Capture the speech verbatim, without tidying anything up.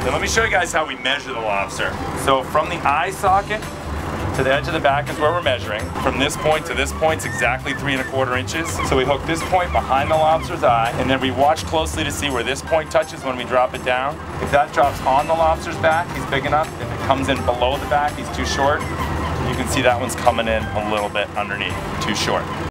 And let me show you guys how we measure the lobster. So from the eye socket to the edge of the back is where we're measuring. From this point to this point is exactly three and a quarter inches. So we hook this point behind the lobster's eye, and then we watch closely to see where this point touches when we drop it down. If that drops on the lobster's back, he's big enough. If it comes in below the back, he's too short. You can see that one's coming in a little bit underneath, too short.